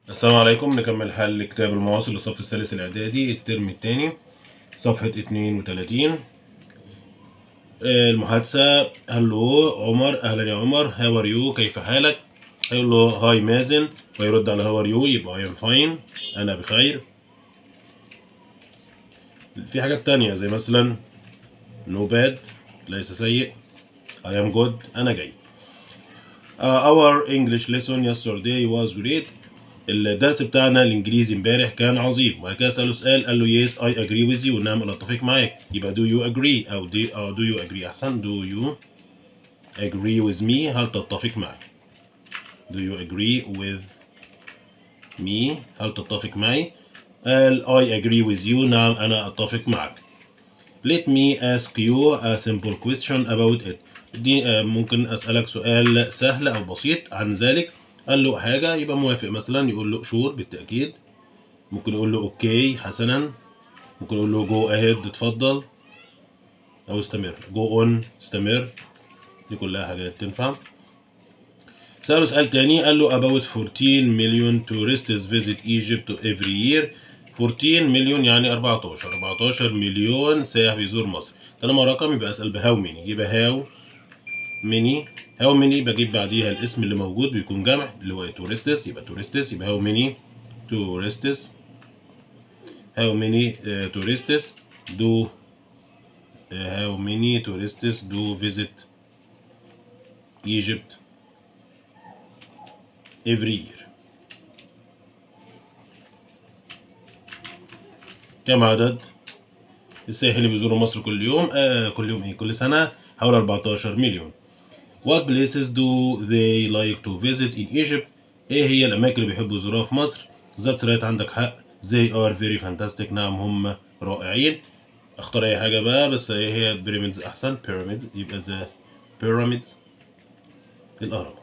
السلام عليكم. نكمل حل كتاب المواصل للصف الثالث الإعدادي الترم الثاني صفحة 32. المحادثة: هلو عمر، أهلا يا عمر، هاو ار يو، كيف حالك؟ هيقول له هاي مازن، ويرد على هاو ار يو يبقى اي ام فاين، أنا بخير. في حاجات تانية زي مثلا نو باد، ليس سيء، اي ام جود، أنا جيد. Our English lesson yesterday was great. الدرس بتاعنا الانجليزي امبارح كان عظيم. وبعد كده سأله سؤال قال له yes I agree with you، نعم انا اتفق معاك. يبقى do you agree او do you agree احسن. do you agree with me، هل تتفق معي؟ do you agree with me، هل تتفق معي؟ قال I agree with you، نعم انا اتفق معك. let me ask you a simple question about it. دي ممكن اسألك سؤال سهل او بسيط عن ذلك. قال له حاجة يبقى موافق، مثلا يقول له شور بالتأكيد، ممكن يقول له اوكي حسنا، ممكن يقول له جو اهيد اتفضل، او استمر جو اون استمر. دي كلها حاجات تنفع. سأله سؤال تاني قال له about 14 million tourists visit Egypt every year. 14 مليون يعني 14 مليون سائح بيزور مصر. طالما رقم يبقى اسأل بهاو ميني، يبقى هاو ميني بجيب بعديها الاسم اللي موجود بيكون جمع اللي هو tourists، يبقى tourists، يبقى هاو ميني tourists. how many tourists do how many tourists do visit Egypt every year. كم عدد السائحين اللي بيزوروا مصر كل يوم؟ كل يوم كل سنة حوالي 14 مليون. What places do they like to visit in Egypt؟ ايه هي الأماكن اللي بيحبوا يزوروها في مصر؟ That's right، عندك حق. They are very fantastic، نعم هم رائعين. اختار أي حاجة بقى، بس هي pyramids أحسن. pyramids، يبقى the pyramids الأهرامات.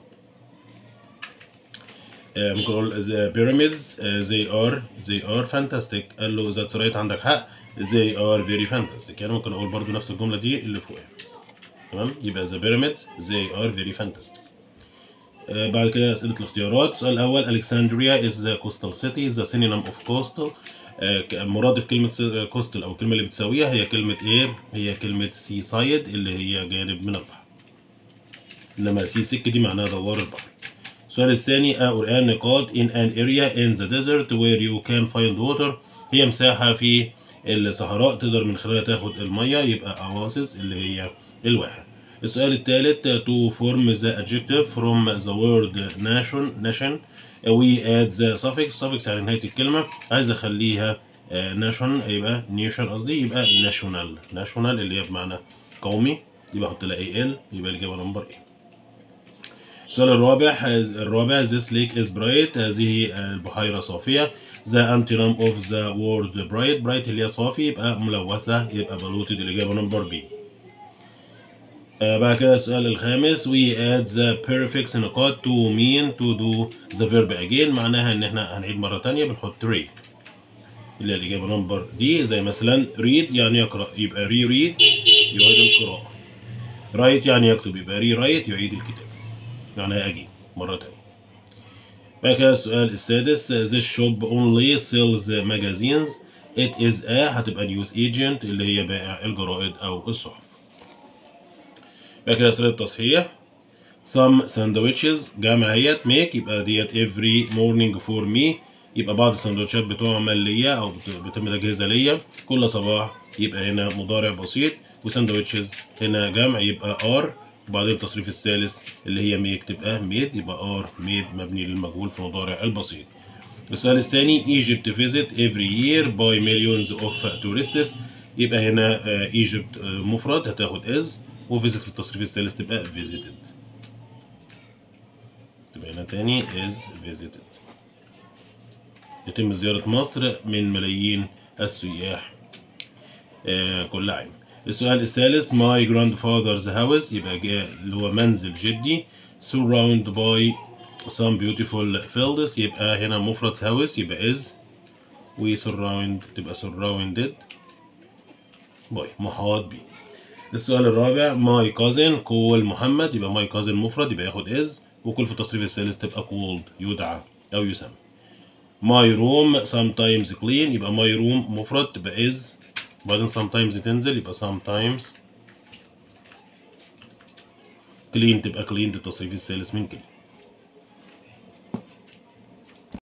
ممكن اقول the pyramids they are fantastic. قال له that's right، عندك حق. they are very fantastic، يعني ممكن اقول برضو نفس الجملة دي اللي فوقها. تمام، يبقى the pyramids they are very fantastic. بعد كده أسئلة الاختيارات. السؤال الأول Alexandria is the coastal city، the synonym of coastal. مرادف كلمة coastal أو الكلمة اللي بتساويها هي كلمة إيه؟ هي كلمة sea side اللي هي جانب من البحر. إنما sea sick دي معناها دوار البحر. السؤال الثاني قرآن نقاط in an area in the desert where you can find water، هي مساحة في الصحراء تقدر من خلالها تاخد المية، يبقى oasis اللي هي الواحة. السؤال الثالث to form the adjective from the word nation we add the suffix يعني نهاية الكلمة. عايز أخليها nation، يبقى nation قصدي، يبقى national اللي هي بمعنى قومي، يبقى أحط لها al، يبقى الإجابة نمبر A. السؤال الرابع this lake is bright، هذه البحيرة صافية. the antonym of the word bright اللي هي صافي يبقى ملوثة، يبقى polluted الإجابة نمبر B. بعد كده السؤال الخامس we add the prefix نقاط to mean to do the verb again، معناها إن إحنا هنعيد مرة تانية بنحط read اللي هي الإجابة نمبر D. زي مثلا read يعني يقرأ يبقى reread يعيد القراءة. write يعني يكتب يبقى rewrite يعيد الكتاب، معناها أجي مرة تانية. بعد كده السؤال السادس this shop only sells magazines it is a هتبقى news agent اللي هي بائع الجرائد أو الصحف. بعد كده أسئلة التصحيح. some sandwiches جمعية make يبقى ديت every morning for me، يبقى بعض السندوتشات بتعمل ليا أو بتم تجهيزها ليا كل صباح، يبقى هنا مضارع بسيط. وساندوتشز هنا جمع يبقى are، وبعدين التصريف الثالث اللي هي ميك تبقى ميد، يبقى are made مبني للمجهول في المضارع البسيط. السؤال الثاني Egypt visit every year by millions of tourists، يبقى هنا Egypt مفرد هتاخد is، وvisit في التصريف الثالث تبقى visited، تبقى هنا تاني is visited. يتم زيارة مصر من ملايين السياح كل عام. السؤال الثالث my grandfather's house يبقى اللي هو منزل جدي surrounded by some beautiful fields، يبقى هنا مفرد house يبقى is، و surround تبقى surrounded by محاط بي. السؤال الرابع my cousin call محمد، يبقى my cousin مفرد يبقى ياخد is، وكل في التصريف الثالث تبقى called يدعى أو يسمى. my room sometimes clean يبقى my room مفرد تبقى is، وبعدين sometimes تنزل يبقى sometimes clean تبقى clean التصريف الثالث من clean.